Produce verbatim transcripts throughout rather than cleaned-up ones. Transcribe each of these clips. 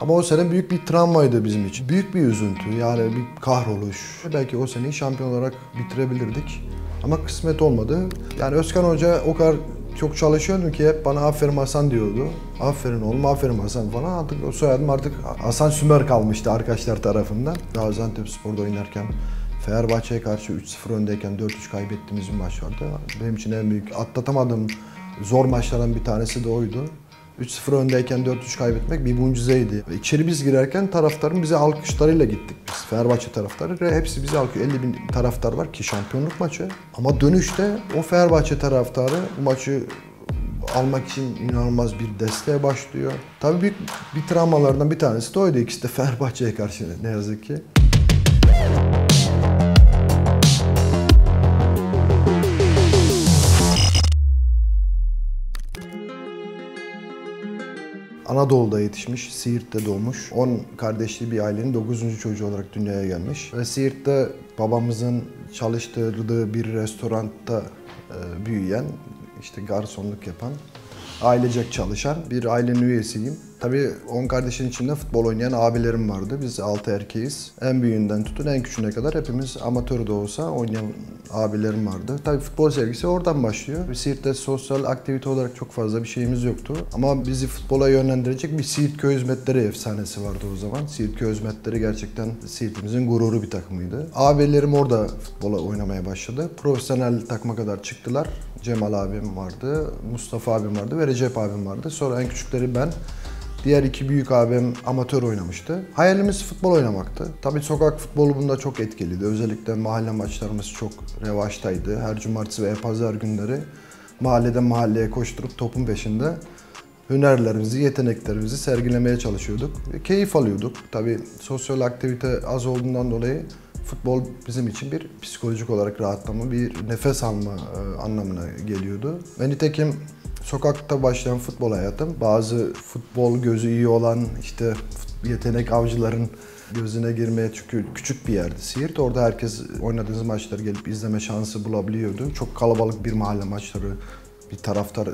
Ama o sene büyük bir travmaydı bizim için. Büyük bir üzüntü, yani bir kahroluş. Belki o seneyi şampiyon olarak bitirebilirdik. Ama kısmet olmadı. Yani Özkan Hoca o kadar çok çalışıyordu ki hep bana aferin Hasan diyordu. Aferin oğlum, aferin Hasan falan. Artık o soyadım artık Hasan Sümer kalmıştı arkadaşlar tarafından. Gaziantepspor'da oynarken Fenerbahçe'ye karşı üç sıfır öndeyken dört üç kaybettiğimiz bir maç vardı. Benim için en büyük atlatamadığım zor maçlardan bir tanesi de oydu. üç sıfır öndeyken dört üç kaybetmek bir mucizeydi. İçeri biz girerken taraftarın bize alkışlarıyla gittik biz. Fenerbahçe taraftarı. Hepsi bize alkış. elli bin taraftar var ki şampiyonluk maçı. Ama dönüşte o Fenerbahçe taraftarı bu maçı almak için inanılmaz bir desteğe başlıyor. Tabii büyük bir travmalardan bir tanesi de oydu. İkisi de Fenerbahçe'ye karşı ne yazık ki. Anadolu'da yetişmiş, Siirt'te doğmuş. on kardeşli bir ailenin dokuzuncu çocuğu olarak dünyaya gelmiş. Ve Siirt'te babamızın çalıştırdığı bir restoranda e, büyüyen, işte garsonluk yapan, ailecek çalışan bir ailenin üyesiyim. Tabii on kardeşin içinde futbol oynayan abilerim vardı. Biz altı erkeğiz. En büyüğünden tutun en küçüğüne kadar hepimiz amatör de olsa oynayan abilerim vardı. Tabii futbol sevgisi oradan başlıyor. Siirt'te sosyal aktivite olarak çok fazla bir şeyimiz yoktu. Ama bizi futbola yönlendirecek bir Siirt Köy Hizmetleri efsanesi vardı o zaman. Siirt Köy Hizmetleri gerçekten Siirt'imizin gururu bir takımıydı. Abilerim orada futbola oynamaya başladı. Profesyonel takıma kadar çıktılar. Cemal abim vardı, Mustafa abim vardı ve Recep abim vardı. Sonra en küçükleri ben. Diğer iki büyük abim amatör oynamıştı. Hayalimiz futbol oynamaktı. Tabii sokak futbolu bunda çok etkiliydi. Özellikle mahalle maçlarımız çok revaçtaydı. Her cumartesi ve pazar günleri mahalleden mahalleye koşturup topun peşinde hünerlerimizi, yeteneklerimizi sergilemeye çalışıyorduk. Keyif alıyorduk. Tabii sosyal aktivite az olduğundan dolayı futbol bizim için bir psikolojik olarak rahatlama, bir nefes alma anlamına geliyordu. Ve nitekim sokakta başlayan futbol hayatım, bazı futbol gözü iyi olan işte yetenek avcıların gözüne girmeye, çünkü küçük bir yerdi Siirt. Orada herkes oynadığınız maçları gelip izleme şansı bulabiliyordu. Çok kalabalık bir mahalle maçları, bir taraftar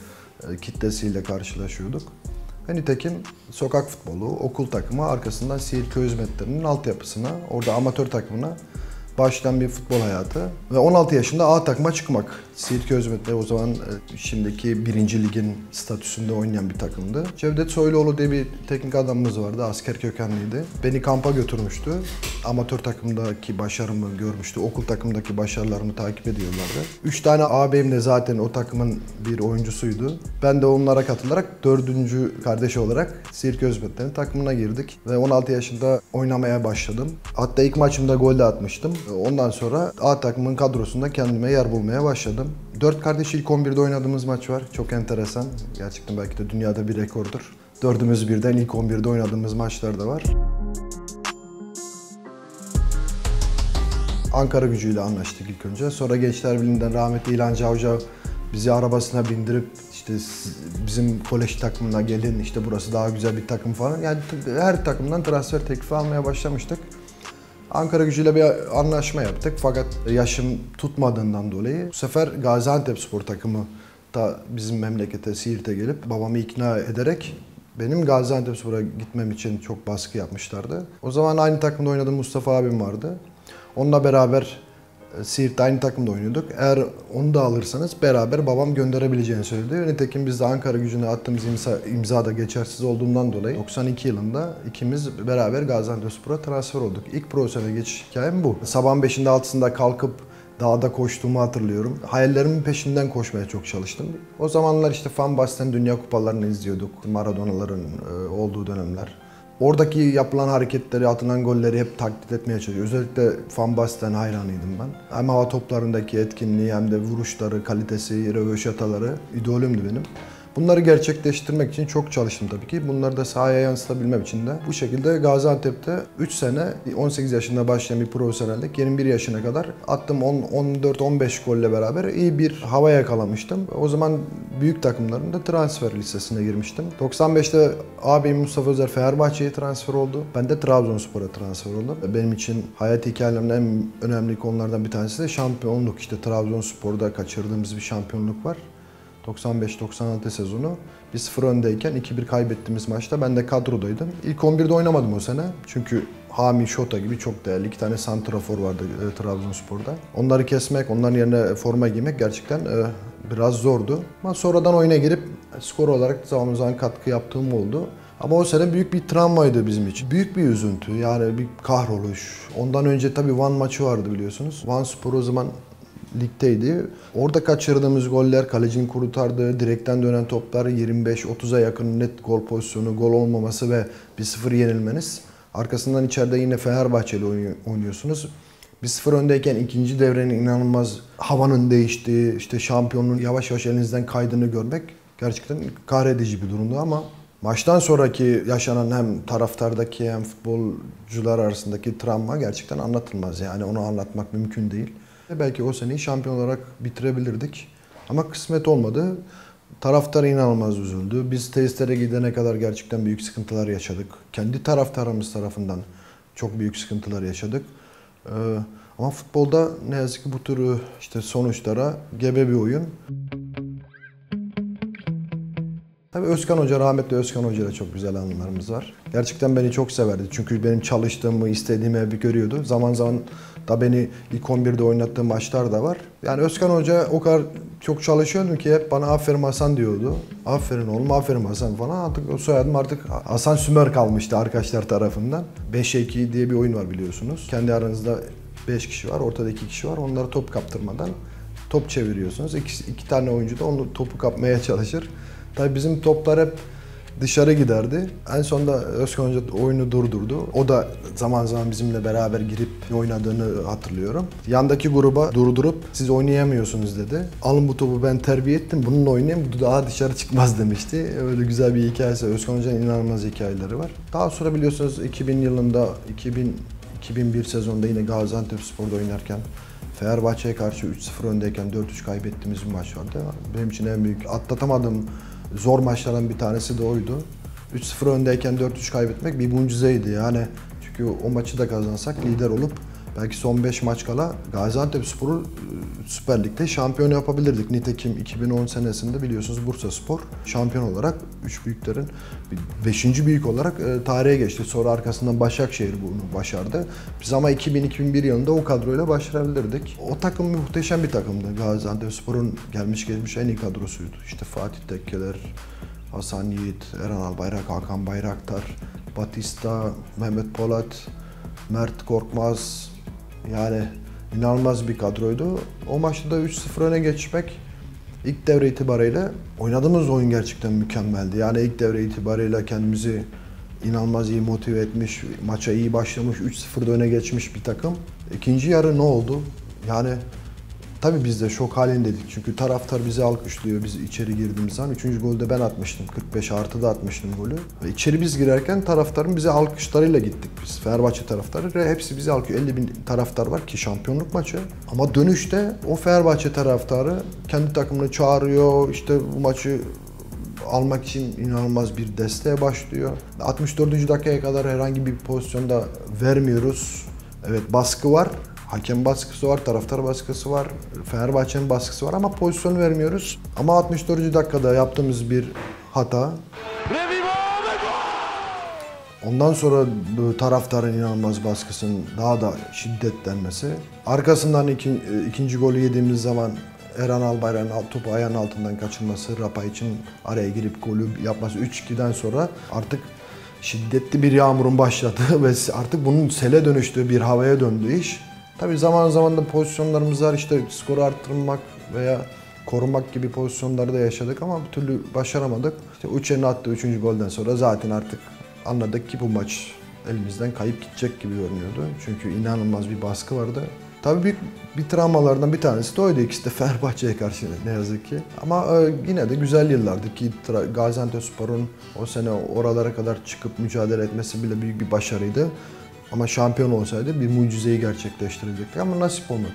e, kitlesiyle karşılaşıyorduk. Ve nitekim sokak futbolu, okul takımı arkasından Siirt Köy Hizmetleri'nin altyapısına, orada amatör takımına başlayan bir futbol hayatı. Ve on altı yaşında A takıma çıkmak. Siirt Köy Hizmetleri o zaman şimdiki birinci ligin statüsünde oynayan bir takımdı. Cevdet Soyluoğlu diye bir teknik adamımız vardı, asker kökenliydi. Beni kampa götürmüştü. Amatör takımdaki başarımı görmüştü, okul takımdaki başarılarımı takip ediyorlardı. Üç tane ağabeyim de zaten o takımın bir oyuncusuydu. Ben de onlara katılarak dördüncü kardeş olarak Siirt Köy Hizmetleri'nin takımına girdik. Ve on altı yaşında oynamaya başladım. Hatta ilk maçımda gol de atmıştım. Ondan sonra A takımın kadrosunda kendime yer bulmaya başladım. Dört kardeş ilk on birde oynadığımız maç var. Çok enteresan. Gerçekten belki de dünyada bir rekordur. Dördümüz birden ilk on birde oynadığımız maçlar da var. Ankara Gücü'yle anlaştık ilk önce. Sonra Gençler Birliği'nden rahmetli İlhan Cavcav bizi arabasına bindirip işte bizim kolej takımına gelin, işte burası daha güzel bir takım falan. Yani her takımdan transfer teklifi almaya başlamıştık. Ankara Gücü'yle bir anlaşma yaptık fakat yaşım tutmadığından dolayı bu sefer Gaziantepspor takımı da bizim memlekete, Siirt'e gelip babamı ikna ederek benim Gaziantepspor'a gitmem için çok baskı yapmışlardı. O zaman aynı takımda oynadığım Mustafa abim vardı. Onunla beraber Siirt'te aynı takımda oynuyorduk. Eğer onu da alırsanız beraber babam gönderebileceğini söyledi. Nitekim biz de Ankara Gücü'ne attığımız imza, imza da geçersiz olduğundan dolayı doksan iki yılında ikimiz beraber Gaziantepspor'a transfer olduk. İlk profesyonel geçiş hikayem bu. Sabahın beşinde altısında kalkıp dağda koştuğumu hatırlıyorum. Hayallerimin peşinden koşmaya çok çalıştım. O zamanlar işte Van Basten Dünya Kupalarını izliyorduk. Maradona'ların olduğu dönemler. Oradaki yapılan hareketleri, atılan golleri hep taklit etmeye çalışıyor. Özellikle Van Basten hayranıydım ben. Hem hava toplarındaki etkinliği hem de vuruşları, kalitesi, röveşataları idolümdü benim. Bunları gerçekleştirmek için çok çalıştım tabii ki. Bunları da sahaya yansıtabilmem için de bu şekilde Gaziantep'te üç sene, on sekiz yaşında başlayan bir profesyonellik, yirmi bir yaşına kadar attım on, on dört on beş golle beraber iyi bir hava yakalamıştım. O zaman büyük takımların da transfer listesine girmiştim. doksan beşte ağabeyim Mustafa Özer Fenerbahçe'ye transfer oldu. Ben de Trabzonspor'a transfer oldum. Benim için hayat hikayemlerin en önemli konulardan bir tanesi de şampiyonluk. İşte Trabzonspor'da kaçırdığımız bir şampiyonluk var. doksan beş doksan altı sezonu bir sıfır öndeyken iki bir kaybettiğimiz maçta ben de kadrodaydım. İlk on birde oynamadım o sene. Çünkü Hami Şota gibi çok değerli iki tane santrafor vardı e, Trabzonspor'da. Onları kesmek, onların yerine forma giymek gerçekten e, biraz zordu. Ama sonradan oyuna girip skor olarak zaman zaman katkı yaptığım oldu. Ama o sene büyük bir travmaydı bizim için. Büyük bir üzüntü, yani bir kahroluş. Ondan önce tabii Van maçı vardı biliyorsunuz. Vanspor o zaman ligdeydi. Orada kaçırdığımız goller, kalecinin kurtardığı, direkten dönen toplar, yirmi beş otuza yakın net gol pozisyonu, gol olmaması ve bir sıfır yenilmeniz. Arkasından içeride yine Fenerbahçe'yle oynuyorsunuz. bir sıfır öndeyken ikinci devrenin inanılmaz havanın değiştiği, işte şampiyonluğun yavaş yavaş elinizden kaydığını görmek gerçekten kahredici bir durumdu ama maçtan sonraki yaşanan hem taraftardaki hem futbolcular arasındaki travma gerçekten anlatılmaz. Yani onu anlatmak mümkün değil. Belki o seneyi şampiyon olarak bitirebilirdik. Ama kısmet olmadı. Taraftar inanılmaz üzüldü. Biz tesislere gidene kadar gerçekten büyük sıkıntılar yaşadık. Kendi taraftarımız tarafından çok büyük sıkıntılar yaşadık. Ee, ama futbolda ne yazık ki bu tür işte sonuçlara gebe bir oyun. Tabii Özkan Hoca, rahmetli Özkan Hoca ile çok güzel anılarımız var. Gerçekten beni çok severdi. Çünkü benim çalıştığımı, istediğimi bir görüyordu. Zaman zaman da beni ilk on birde oynattığı maçlar da var. Yani Özkan Hoca o kadar çok çalışıyordu ki hep bana aferin Hasan diyordu. Aferin oğlum, aferin Hasan falan. Artık o soyadım artık Hasan Sümer kalmıştı arkadaşlar tarafından. beşe iki diye bir oyun var biliyorsunuz. Kendi aranızda beş kişi var, ortada iki kişi var. Onlara top kaptırmadan top çeviriyorsunuz. İki, iki tane oyuncu da onu topu kapmaya çalışır. Tabii bizim toplar hep dışarı giderdi. En sonunda Özkan Hoca oyunu durdurdu. O da zaman zaman bizimle beraber girip oynadığını hatırlıyorum. Yandaki gruba durdurup siz oynayamıyorsunuz dedi. Alın bu topu ben terbiye ettim, bununla oynayayım, bu daha dışarı çıkmaz demişti. Öyle güzel bir hikayesi. Özkan Hoca'nın inanılmaz hikayeleri var. Daha sonra biliyorsunuz iki bin yılında, iki bin iki bin bir sezonunda yine Gaziantepspor'da oynarken Fenerbahçe'ye karşı üç sıfır öndeyken dört üç kaybettiğimiz bir maç vardı. Benim için en büyük atlatamadığım zor maçlardan bir tanesi de oydu. üç sıfır öndeyken dört üç kaybetmek bir mucizeydi yani. Çünkü o maçı da kazansak lider olup belki son beş maç kala Gaziantepspor'u Süper Lig'de şampiyon yapabilirdik. Nitekim iki bin on senesinde biliyorsunuz Bursaspor şampiyon olarak üç büyüklerin beşinci büyük olarak e, tarihe geçti. Sonra arkasından Başakşehir bunu başardı. Biz ama iki bin iki bin bir yılında o kadroyla başarabilirdik. O takım muhteşem bir takımdı. Gaziantepspor'un gelmiş geçmiş en iyi kadrosuydu. İşte Fatih Tekkeler, Hasan Yiğit, Eren Albayrak, Hakan Bayraktar, Batista, Mehmet Polat, Mert Korkmaz, yani inanılmaz bir kadroydu. O maçta da üç sıfır öne geçmek ilk devre itibariyle oynadığımız oyun gerçekten mükemmeldi. Yani ilk devre itibariyle kendimizi inanılmaz iyi motive etmiş, maça iyi başlamış, üç sıfırda öne geçmiş bir takım. İkinci yarı ne oldu? Yani tabii biz de şok halindeydik çünkü taraftar bizi alkışlıyor biz içeri girdiğimiz zaman. Üçüncü golde ben atmıştım, kırk beş artıda atmıştım golü. Ve içeri biz girerken taraftarın bize alkışlarıyla gittik biz. Fenerbahçe taraftarı ve hepsi bizi alkışlıyor. elli bin taraftar var ki şampiyonluk maçı. Ama dönüşte o Fenerbahçe taraftarı kendi takımını çağırıyor, işte bu maçı almak için inanılmaz bir desteğe başlıyor. altmış dördüncü dakikaya kadar herhangi bir pozisyonda vermiyoruz. Evet, baskı var. Hakem baskısı var, taraftar baskısı var, Fenerbahçe'nin baskısı var ama pozisyon vermiyoruz. Ama altmış dördüncü dakikada yaptığımız bir hata. Ondan sonra bu taraftarın inanılmaz baskısının daha da şiddetlenmesi. Arkasından iki, ikinci golü yediğimiz zaman Eren Albayrak'ın topu ayağının altından kaçırması, Rapa için araya girip golü yapması üç ikiden sonra artık şiddetli bir yağmurun başladığı ve artık bunun sele dönüştüğü bir havaya döndüğü iş. Tabii zaman zaman da pozisyonlarımız var, işte skoru arttırmak veya korumak gibi pozisyonları da yaşadık ama bir türlü başaramadık. İşte Uçen'in attığı üçüncü golden sonra zaten artık anladık ki bu maç elimizden kayıp gidecek gibi görünüyordu. Çünkü inanılmaz bir baskı vardı. Tabii büyük bir travmalardan bir tanesi de oydu, ikisi de Fenerbahçe'ye karşı ne yazık ki. Ama yine de güzel yıllardı ki Gaziantepspor'un o sene oralara kadar çıkıp mücadele etmesi bile büyük bir başarıydı. Ama şampiyon olsaydı bir mucizeyi gerçekleştirecekti ama nasip olmadı.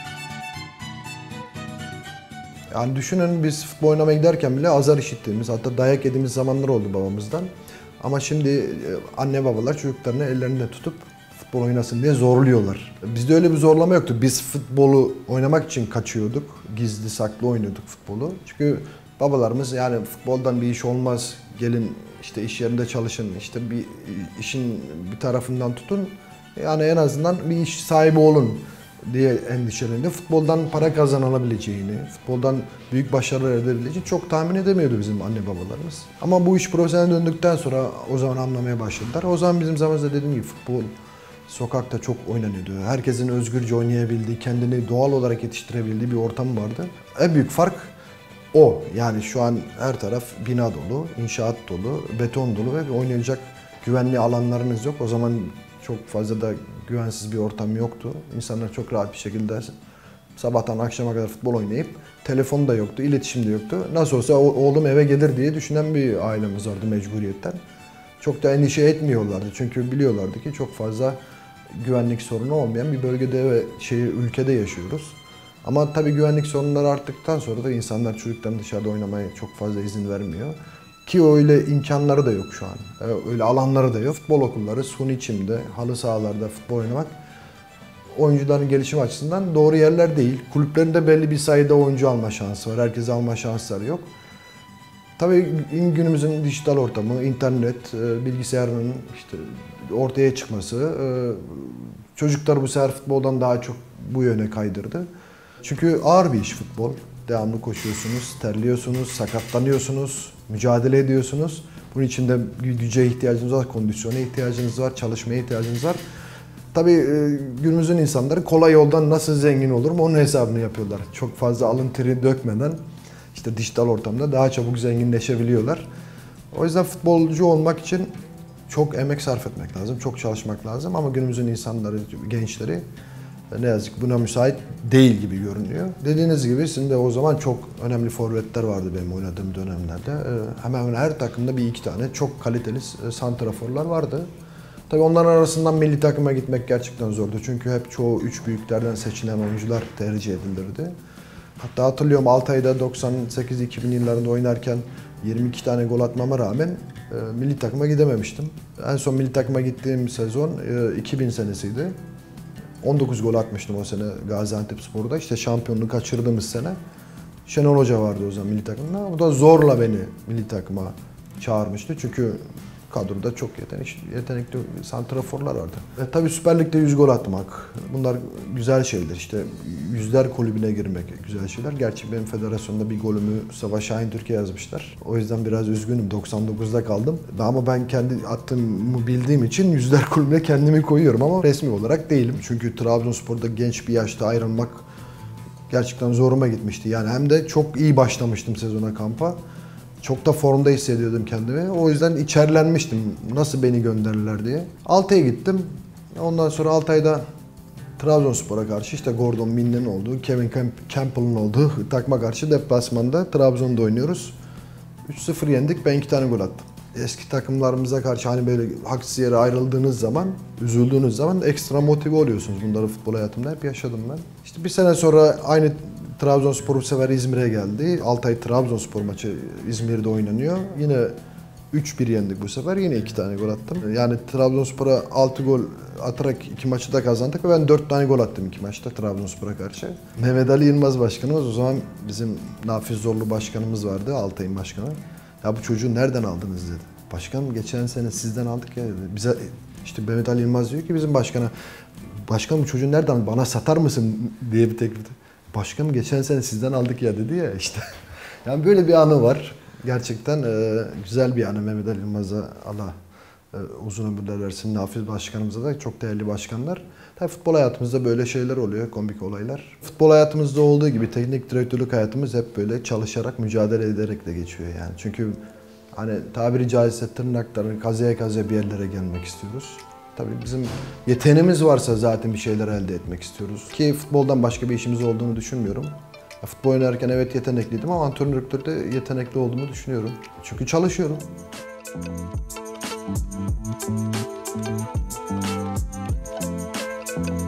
Yani düşünün biz futbol oynamaya giderken bile azar işittiğimiz, hatta dayak yediğimiz zamanlar oldu babamızdan. Ama şimdi anne babalar çocuklarını ellerinde tutup futbol oynasın diye zorluyorlar. Bizde öyle bir zorlama yoktu. Biz futbolu oynamak için kaçıyorduk. Gizli saklı oynuyorduk futbolu. Çünkü Babalarımız yani futboldan bir iş olmaz, gelin işte iş yerinde çalışın, işte bir işin bir tarafından tutun. Yani en azından bir iş sahibi olun diye endişelendi. Futboldan para kazanılabileceğini, futboldan büyük başarılar elde edebileceğini çok tahmin edemiyordu bizim anne babalarımız. Ama bu iş profesyonel döndükten sonra o zaman anlamaya başladılar. O zaman bizim zamanımızda dediğim gibi futbol sokakta çok oynanıyordu. Herkesin özgürce oynayabildiği, kendini doğal olarak yetiştirebildiği bir ortam vardı. En büyük fark o. Yani şu an her taraf bina dolu, inşaat dolu, beton dolu ve oynayacak güvenli alanlarınız yok. O zaman çok fazla da güvensiz bir ortam yoktu. İnsanlar çok rahat bir şekilde sabahtan akşama kadar futbol oynayıp telefon da yoktu, iletişim de yoktu. Nasıl olsa oğlum eve gelir diye düşünen bir ailemiz vardı mecburiyetten. Çok da endişe etmiyorlardı çünkü biliyorlardı ki çok fazla güvenlik sorunu olmayan bir bölgede ve şehir, ülkede yaşıyoruz. Ama tabii güvenlik sorunları arttıktan sonra da insanlar çocuklarını dışarıda oynamaya çok fazla izin vermiyor. Ki öyle imkanları da yok şu an. Öyle alanları da yok. Futbol okulları, suni çimde, halı sahalarda futbol oynamak oyuncuların gelişim açısından doğru yerler değil. Kulüplerinde belli bir sayıda oyuncu alma şansı var. Herkese alma şansları yok. Tabii günümüzün dijital ortamı, internet, bilgisayarın işte ortaya çıkması çocuklar bu sefer futboldan daha çok bu yöne kaydırdı. Çünkü ağır bir iş futbol. Devamlı koşuyorsunuz, terliyorsunuz, sakatlanıyorsunuz, mücadele ediyorsunuz. Bunun için de güce ihtiyacınız var, kondisyona ihtiyacınız var, çalışmaya ihtiyacınız var. Tabii günümüzün insanları kolay yoldan nasıl zengin olurum onun hesabını yapıyorlar. Çok fazla alın teri dökmeden işte dijital ortamda daha çabuk zenginleşebiliyorlar. O yüzden futbolcu olmak için çok emek sarf etmek lazım, çok çalışmak lazım ama günümüzün insanları, gençleri ne yazık ki buna müsait değil gibi görünüyor. Dediğiniz gibi sizin de o zaman çok önemli forvetler vardı benim oynadığım dönemlerde. Hemen hemen her takımda bir iki tane çok kaliteli santraforlar vardı. Tabii onların arasından milli takıma gitmek gerçekten zordu. Çünkü hep çoğu üç büyüklerden seçilen oyuncular tercih edilirdi. Hatta hatırlıyorum Altay'da doksan sekiz iki bin yıllarında oynarken yirmi iki tane gol atmama rağmen e, milli takıma gidememiştim. En son milli takıma gittiğim sezon e, iki bin senesiydi. on dokuz gol atmıştım o sene Gaziantepspor'da. İşte şampiyonluğu kaçırdığımız sene. Şenol Hoca vardı o zaman milli takımda. O da zorla beni milli takıma çağırmıştı. Çünkü kadroda çok yetenek, yetenekli santraforlar vardı. E, tabii Süper Lig'de yüz gol atmak, bunlar güzel şeyler. İşte yüzler kulübüne girmek güzel şeyler. Gerçi benim federasyonda bir golümü Mustafa Şahin Türkiye yazmışlar. O yüzden biraz üzgünüm. doksan dokuzda kaldım. Ama ben kendi attığımı bildiğim için yüzler kulübüne kendimi koyuyorum ama resmi olarak değilim. Çünkü Trabzonspor'da genç bir yaşta ayrılmak gerçekten zoruma gitmişti. Yani hem de çok iyi başlamıştım sezona, kampa. Çok da formda hissediyordum kendimi. O yüzden içerlenmiştim. Nasıl beni gönderirler diye. Altay'a gittim. Ondan sonra Altay'da Trabzonspor'a karşı işte Gordon Minne'nin olduğu, Kevin Campbell'ın olduğu takma karşı deplasmanda Trabzon'da oynuyoruz. üç sıfır yendik. Ben iki tane gol attım. Eski takımlarımıza karşı hani böyle haksız yere ayrıldığınız zaman, üzüldüğünüz zaman ekstra motive oluyorsunuz. Bunları futbol hayatımda hep yaşadım ben. İşte bir sene sonra aynı Trabzonspor bu sefer İzmir'e geldi. Altay Trabzonspor maçı İzmir'de oynanıyor. Yine üç bir yendik bu sefer. Yine iki tane gol attım. Yani Trabzonspor'a altı gol atarak iki maçı da kazandık ve ben dört tane gol attım iki maçta Trabzonspor'a karşı. Mehmet Ali Yılmaz başkanımız, o zaman bizim Nafiz Zorlu başkanımız vardı, Altay'ın başkanı. Ya bu çocuğu nereden aldınız dedi. Başkanım geçen sene sizden aldık ya dedi. Bize işte Mehmet Ali Yılmaz diyor ki bizim başkana, başkanım bu çocuğu nereden aldın, bana satar mısın diye bir teklif. Başkanım geçen sene sizden aldık ya dedi ya işte. Yani böyle bir anı var. Gerçekten e, güzel bir anı. Mehmet Ali Yılmaz'a Allah e, uzun ömürler versin. Nafiz başkanımıza da çok değerli başkanlar. Tabii futbol hayatımızda böyle şeyler oluyor, komik olaylar. Futbol hayatımızda olduğu gibi teknik direktörlük hayatımız hep böyle çalışarak, mücadele ederek de geçiyor yani. Çünkü hani tabiri caizse tırnaklarını kazıya kazıya bir yerlere gelmek istiyoruz. Tabii bizim yeteneğimiz varsa zaten bir şeyler elde etmek istiyoruz. Ki futboldan başka bir işimiz olduğunu düşünmüyorum. Futbol oynarken evet yetenekliydim ama antrenörlükte de yetenekli olduğumu düşünüyorum. Çünkü çalışıyorum. Thank you.